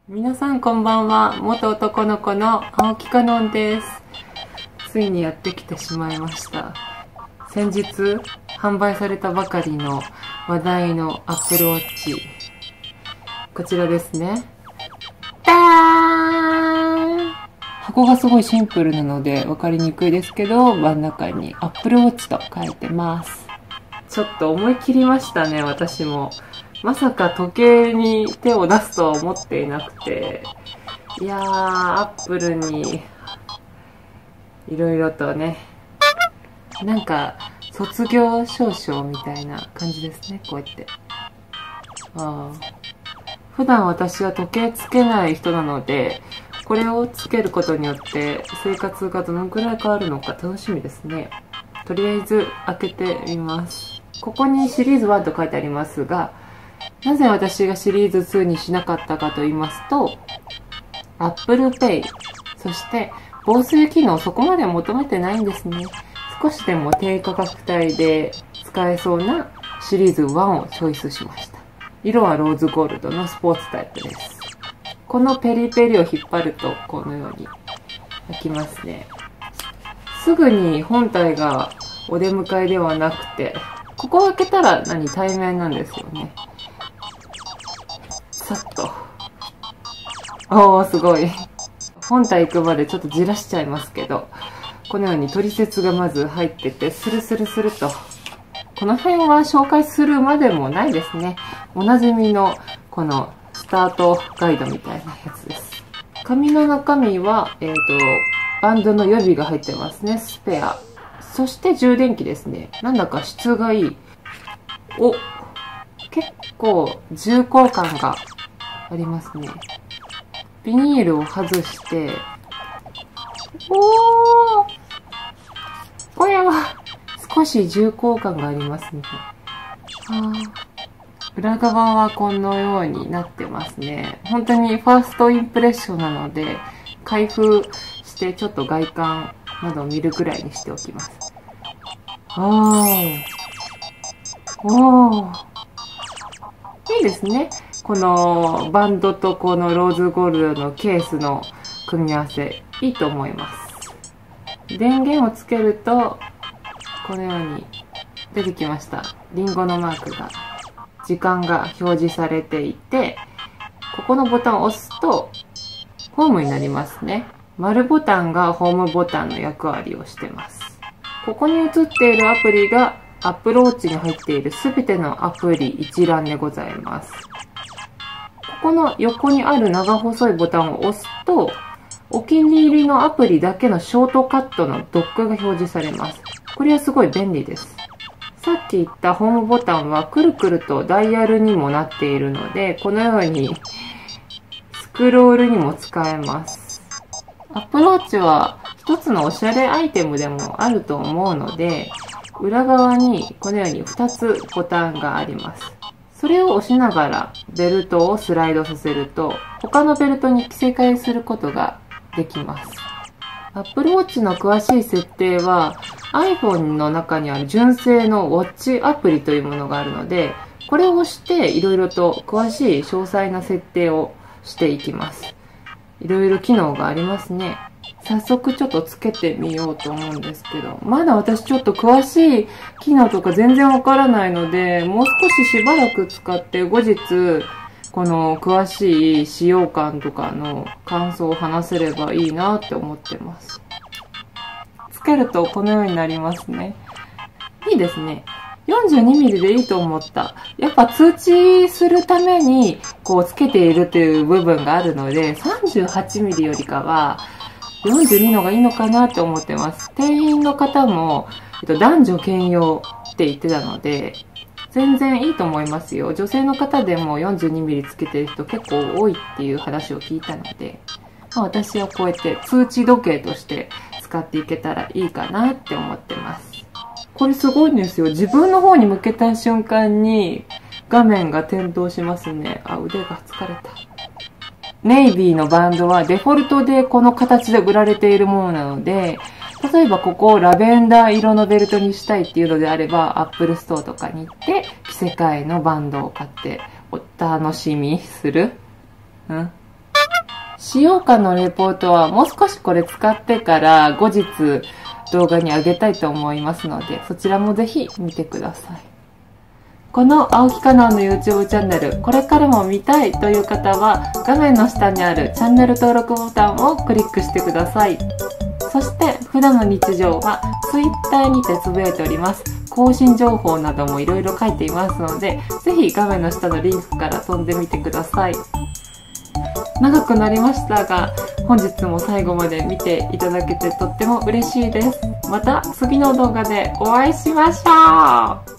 皆さんこんばんは。元男の子の青木かのんです。ついにやってきてしまいました。先日販売されたばかりの話題の Apple Watch。こちらですね。ダーン！箱がすごいシンプルなので分かりにくいですけど、真ん中に Apple Watch と書いてます。ちょっと思い切りましたね、私も。まさか時計に手を出すとは思っていなくて、いやー、アップルにいろいろとね、なんか卒業証書みたいな感じですね、こうやって。普段私は時計つけない人なので、これをつけることによって生活がどのくらい変わるのか楽しみですね。とりあえず開けてみます。ここにシリーズ1と書いてありますが、なぜ私がシリーズ2にしなかったかと言いますと、Apple Pay、そして防水機能をそこまで求めてないんですね。少しでも低価格帯で使えそうなシリーズ1をチョイスしました。色はローズゴールドのスポーツタイプです。このペリペリを引っ張るとこのように開きますね。すぐに本体がお出迎えではなくて、ここを開けたら対面なんですよね。さっと。おー、すごい。本体行くまでちょっとじらしちゃいますけど、このように取説がまず入ってて、スルスルスルと。この辺は紹介するまでもないですね。おなじみのこのスタートガイドみたいなやつです。紙の中身は、バンドの予備が入ってますね。スペア。そして充電器ですね。なんだか質がいい。お、結構重厚感がありますね。ビニールを外して、おー！これは少し重厚感がありますね。裏側はこのようになってますね。本当にファーストインプレッションなので、開封してちょっと外観などを見るくらいにしておきます。おー。いいですね。このバンドとこのローズゴールドのケースの組み合わせ、いいと思います。電源をつけると、このように出てきました。リンゴのマークが、時間が表示されていて、ここのボタンを押すと、ホームになりますね。丸ボタンがホームボタンの役割をしてます。ここに映っているアプリが、Apple Watch に入っているすべてのアプリ一覧でございます。ここの横にある長細いボタンを押すと、お気に入りのアプリだけのショートカットのドックが表示されます。これはすごい便利です。さっき言ったホームボタンはくるくるとダイヤルにもなっているので、このようにスクロールにも使えます。Apple Watch は一つのおしゃれアイテムでもあると思うので、裏側にこのように2つボタンがあります。それを押しながらベルトをスライドさせると、他のベルトに着せ替えすることができます。Apple Watch の詳しい設定は iPhone の中にある純正の Watch アプリというものがあるので、これを押していろいろと詳しい詳細な設定をしていきます。いろいろ機能がありますね。早速ちょっとつけてみようと思うんですけど、まだ私ちょっと詳しい機能とか全然わからないので、もう少ししばらく使って後日、この詳しい使用感とかの感想を話せればいいなって思ってます。つけるとこのようになりますね。いいですね。42mm でいいと思った。やっぱ通知するためにこうつけているという部分があるので、38mm よりかは42のがいいのかなって思ってます。店員の方も、男女兼用って言ってたので、全然いいと思いますよ。女性の方でも 42mm つけてる人結構多いっていう話を聞いたので、私はこうやって通知時計として使っていけたらいいかなって思ってます。これすごいんですよ。自分の方に向けた瞬間に画面が点灯しますね。腕が疲れた。ネイビーのバンドはデフォルトでこの形で売られているものなので、例えばここをラベンダー色のベルトにしたいっていうのであれば、Apple Store とかに行って着せ替えのバンドを買ってお楽しみする。 使用感のレポートはもう少しこれ使ってから後日動画に上げたいと思いますので、そちらもぜひ見てください。この青木かなおの YouTube チャンネル、これからも見たいという方は画面の下にあるチャンネル登録ボタンをクリックしてください。そして普段の日常は Twitter にてつぶやいております。更新情報などもいろいろ書いていますので、ぜひ画面の下のリンクから飛んでみてください。長くなりましたが、本日も最後まで見ていただけてとっても嬉しいです。また次の動画でお会いしましょう。